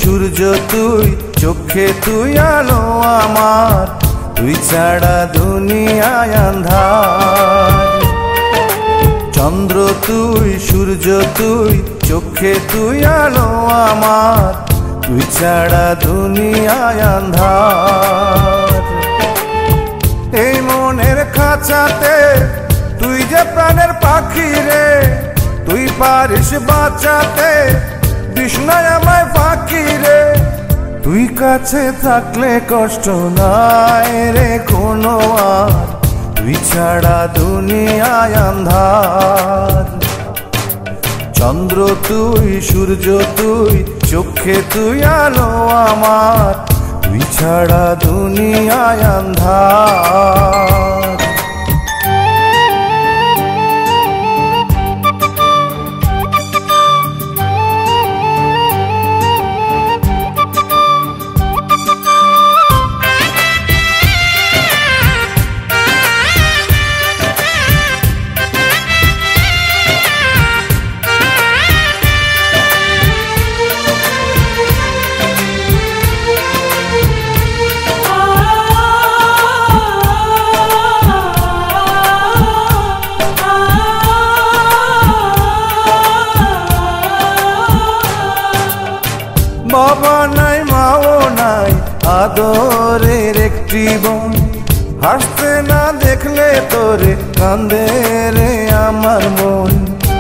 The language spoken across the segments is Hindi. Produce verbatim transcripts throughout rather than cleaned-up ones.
সূর্য তুই, চোখে তুই আলো আমার, তুই ছাড়া দুনিয়ায় আন্ধার। চন্দ্র তুই, সূর্য তুই, চোখে তুই আলো আমার, তুই ছাড়া দুনিয়ায় আন্ধার। এই মনের খাঁচাতে তুই যে প্রাণের পাখি রে, তুই পারিস বাঁচাতে বিষ্ণায় আমায় ফাঁকি রে। তুই কাছে থাকলে কষ্ট নাই রে কোনো আর, তুই ছাড়া দুনিয়ায় আন্ধার। চন্দ্র তুই, সূর্য তুই, চোখে তুই আলো আমার, তুই ছাড়া দুনিয়ায় আন্ধার। বাবা নাই, মাও নাই, আদরের একটি বোন, হাসতে না দেখলে তোরে কান্দে রে আমার মন।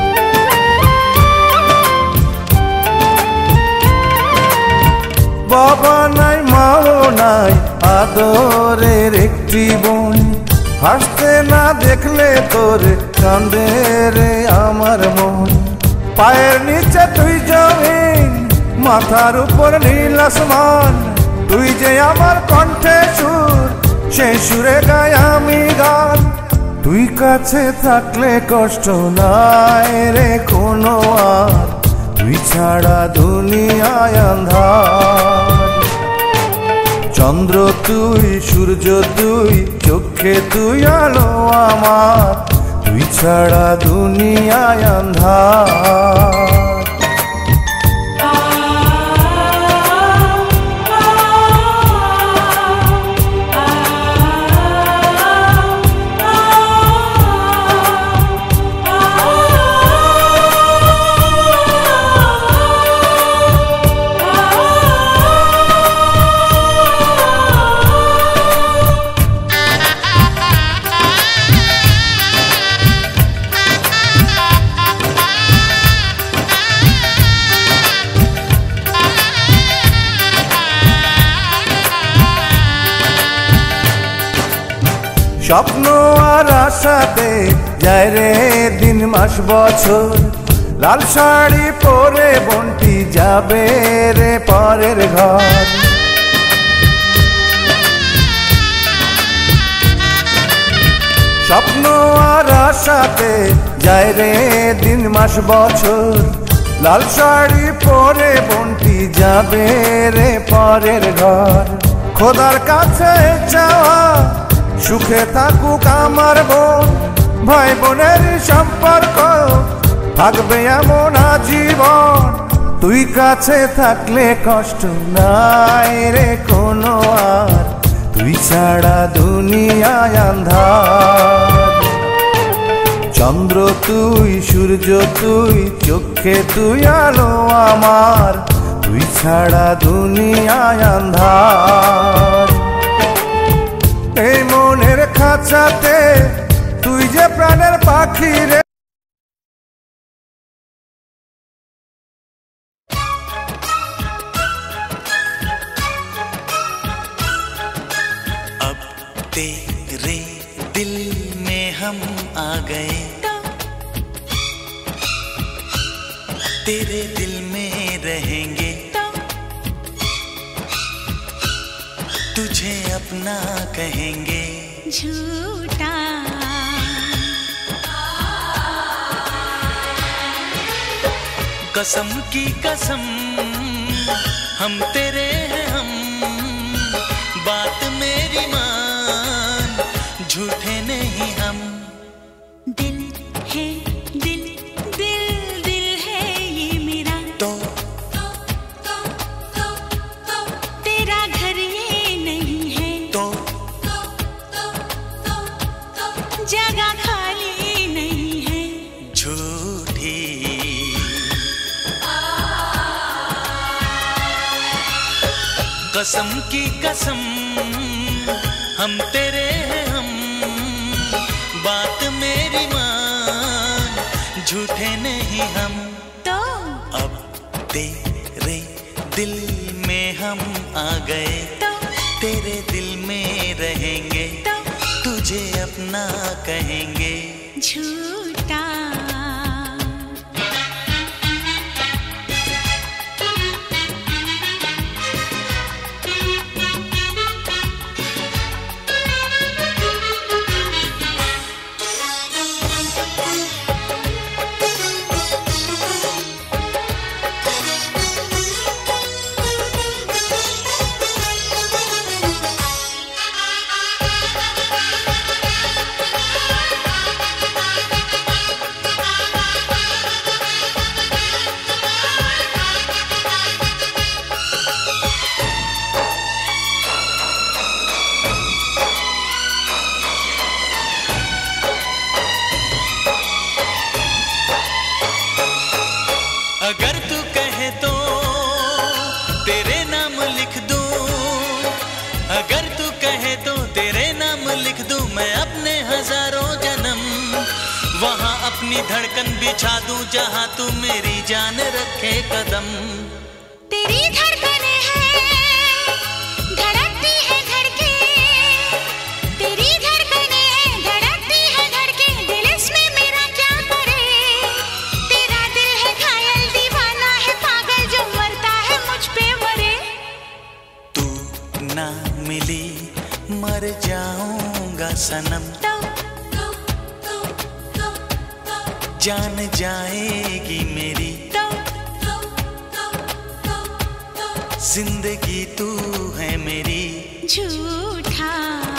বাবা নাই, মাও নাই, আদরের একটি বোন, হাসতে না দেখলে তোরে কান্দে রে আমার মন। পায়ের নিচে তুই জমিন, মাথার উপর নীল আসমান, তুই যে আমার কণ্ঠে সুর, সেই সুরে গাই আমি গান। তুই কাছে থাকলে কষ্ট নাই রে কোনো আর, তুই ছাড়া দুনিয়ায় আন্ধার। চন্দ্র তুই, সূর্য তুই, চোখে তুই আলো আমার, তুই ছাড়া দুনিয়ায় আন্ধার। স্বপ্ন আর আশাতে যায় রে দিন মাস বছর, লাল শাড়ি পরে বন্টি যাবে রে পরের ঘর। স্বপ্ন আর আশাতে যায় রে দিন মাস বছর, লাল শাড়ি পরে বন্টি যাবে রে পরের ঘর। খোদার কাছে চাওয়া সুখে থাকুক আমার বোন, ভাই বোনের সম্পর্ক থাকবে এমন আজীবন। তুই কাছে থাকলে কষ্ট নাই রে কোনো আর, তুই ছাড়া দুনিয়ায় আন্ধার। চন্দ্র তুই, সূর্য তুই, চোখে তুই আলো আমার, তুই ছাড়া দুনিয়ায় আন্ধার। এই মনের খাঁচাতে তুই যে প্রাণের পাখি রে। अब तेरे दिल में हम आ गए, तेरे दिल में रहेंगे, तुझे अपना कहेंगे। झूठा कसम की कसम हम तेरे हैं हम, बात मेरी मान, झूठे नहीं हम। दिल है दिल, दिल दिल है ये मेरा, तो तो तो तो कसम की कसम हम तेरे हैं हम, बात मेरी मान, झूठे नहीं हम। तो अब तेरे दिल में हम आ गए, तो तेरे दिल में रहेंगे, तो तुझे अपना कहेंगे। झूठा अगर तू कहे तो तेरे नाम लिख दूं, अगर तू कहे तो तेरे नाम लिख दूं मैं अपने हजारों जन्म। वहां अपनी धड़कन बिछा दूं जहां तू मेरी जान रखे कदम। तेरी धड़कने हैं धड़कती है धड़के, तेरी धड़कने हैं धड़कती है धड़के, दिल इसमें मेरा क्या करे। तेरा दिल है घायल दीवाना है पागल जो मरता है मुझ पे मरे। तू ना मिली मर जाऊंगा सनम, तो तो तो तो तो जान जाएगी मेरी तो तो तो तो तो जिंदगी तू है मेरी। झूठा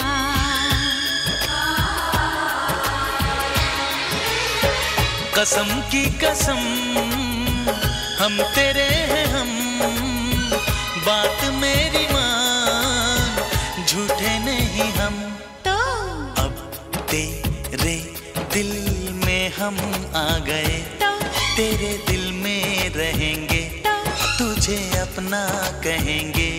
कसम की कसम हम तेरे हैं हम, बात मेरी मान, झूठे नहीं हम। तो अब तेरे दिल में हम आ गए, तो तेरे दिल में रहेंगे, तो तुझे अपना कहेंगे।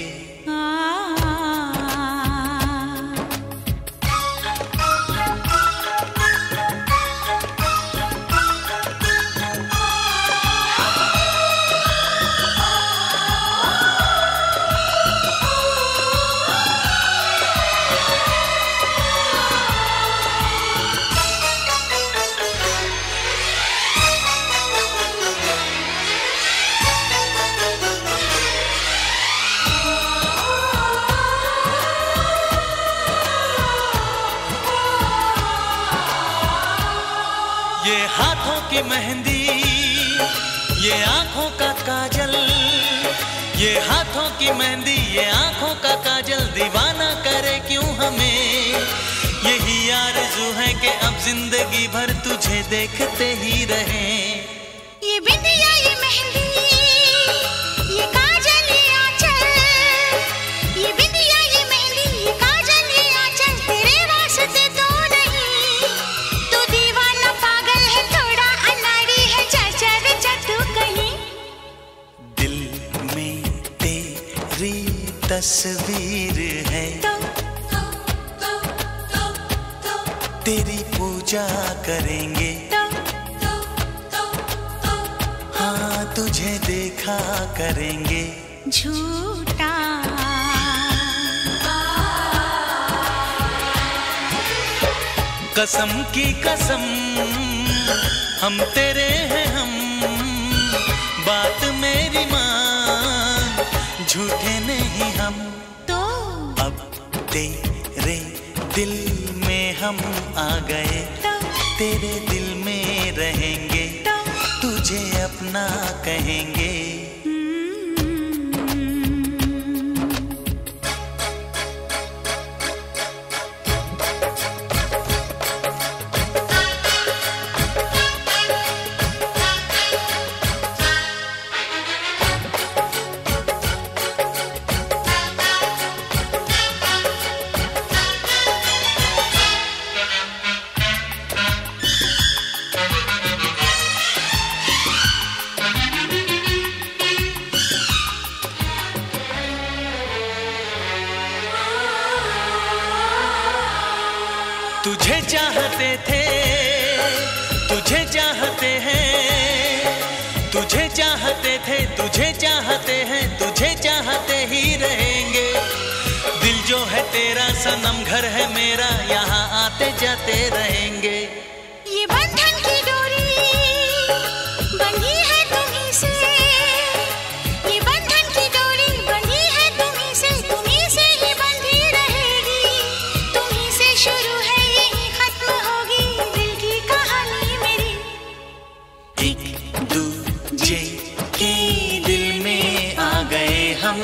ये हाथों की मेहंदी, ये आंखों का काजल, ये हाथों की मेहंदी, ये आंखों का काजल, दीवाना करे क्यों हमें। यही आरज़ू है कि अब जिंदगी भर तुझे देखते ही रहें। ये बिंदिया ये मेहंदी ये काजल ये आंचल, ये बिंदिया ये मेहंदी ये काजल ये आंचल, तेरे वास्ते तो नहीं। तू दीवाना पागल है थोड़ा अनाड़ी है, चर्चा बेचा तू कहीं। दिल में तेरी तस्वीर है, तो तो तो तो तो तेरी पूजा करेंगे, तो तो तो तो हाँ तुझे देखा करेंगे। झूठा कसम की कसम हम तेरे हैं हम, बात मेरी मान, झूठे नहीं हम। तो अब तेरे दिल में हम आ गए, तो तेरे दिल में रहेंगे, तो तुझे अपना कहेंगे। सनम घर है मेरा, यहाँ आते जाते रहेंगे। ये बंधन की डोरी बंधी है तुम्हीं से, ये बंधन की डोरी बंधी है तुम्हीं से, तुम्हीं से ही बंधी रहेगी, तुम्हीं से शुरू है यही खत्म होगी दिल की कहानी मेरी। एक दूजे के दिल में आ गए हम,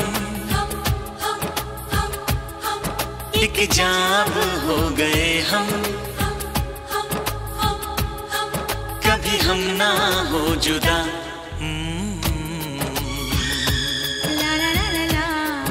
एक जाब हो गए हम, कभी हम ना हो जुदा। ला ला ला ला ला।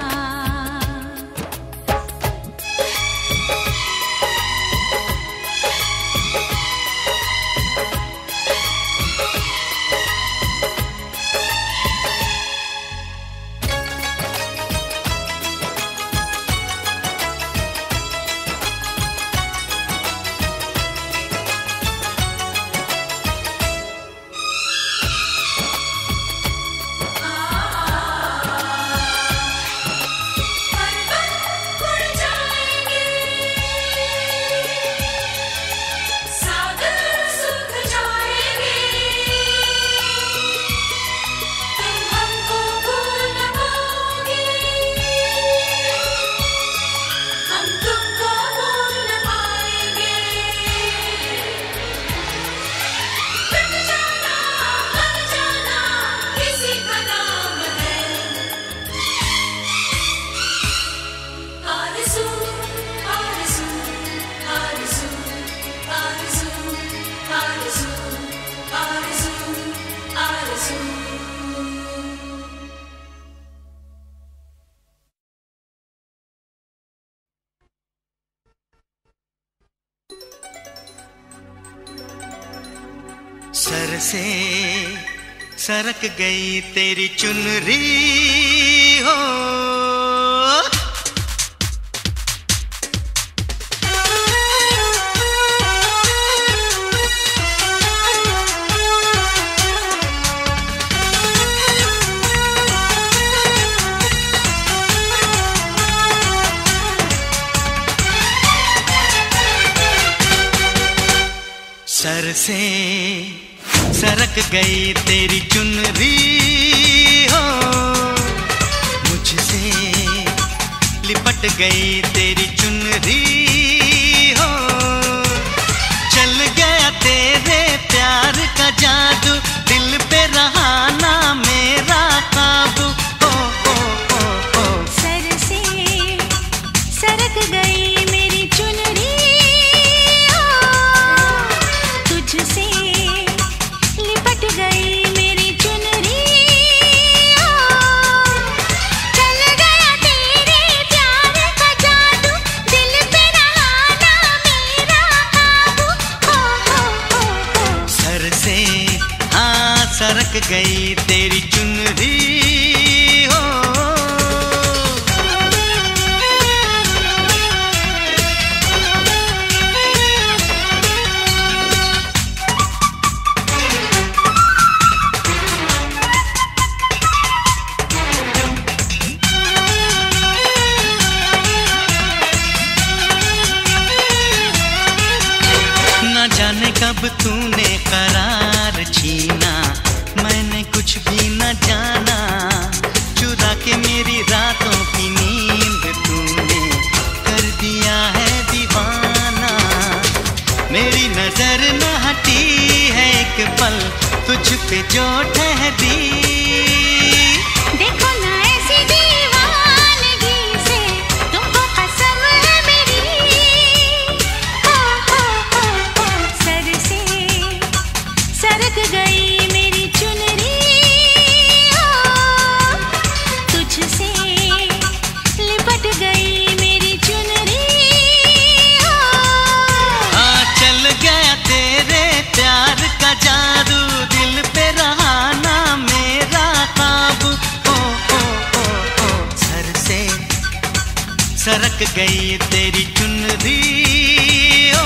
सर से सरक गई तेरी चुनरी हो, सर से सरक गई तेरी चुनरी हो, मुझसे लिपट गई तेरी चुनरी हो, चल गया तेरे प्यार का जादू, दिल पे रहा ना मेरा काबू। ओ ओ ओ ओ सर से सरक गई मेरी चुनरी हो, तुझसे लिपट गई मेरी चुनरी हो, चल गया तेरे प्यार का जादू, दिल पे रहा ना मेरा काबू। हो हो हो हो सर से हाँ सरक गई तेरी चुनरी हो। न जाने कब तूने करार छीना, मैंने कुछ भी न जाना, चुरा के मेरी रातों की नींद तूने कर दिया है दीवाना। मेरी नजर न हटी है एक पल तुझ पे जो ठहरी, देखो ना ऐसी दीवानगी से तुमको कसम है मेरी। हो हो हो हो सर से सरक गई मेरी चुनरी हो, तुझसे लिपट गई मेरी चुनरी हो, हाँ चल गया तेरे प्यार का जादू, दिल पे रहा ना मेरा काबू। ओ ओ ओ ओ सर से सरक गई तेरी चुनरी ओ।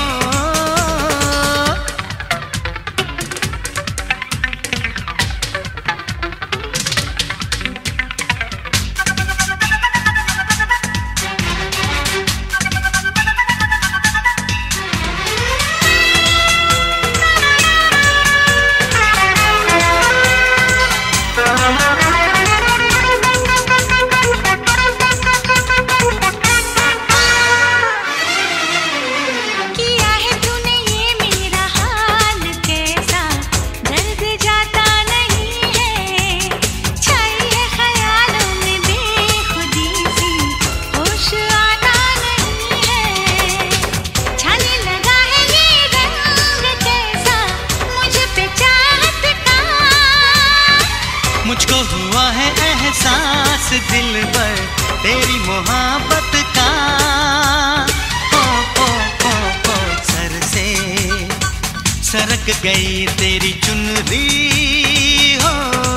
तेरी मोहब्बत का। ओ ओ ओ ओ सर से सरक गई तेरी चुनरी हो,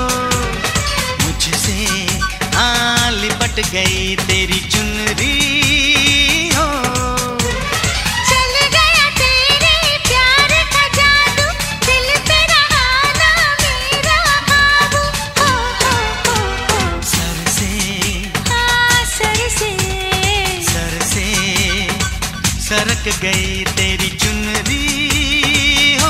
मुझसे आ लिपट गई तेरी चुनरी हो। चल गया तेरे प्यार का जादू, दिल पे रहा ना मेरा काबू। ओ ओ ओ ओ सर से हाँ सर से सर से सरक गई तेरी चुनरी हो।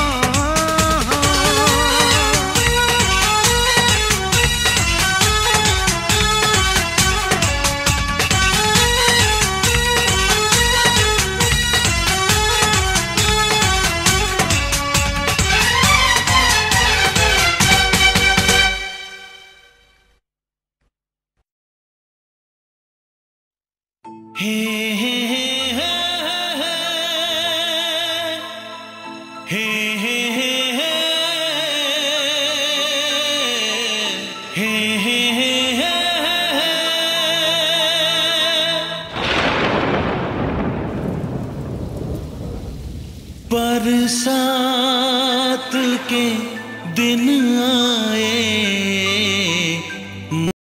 हे हे हे हे हे हे हे हे हे हे बरसात के दिन आ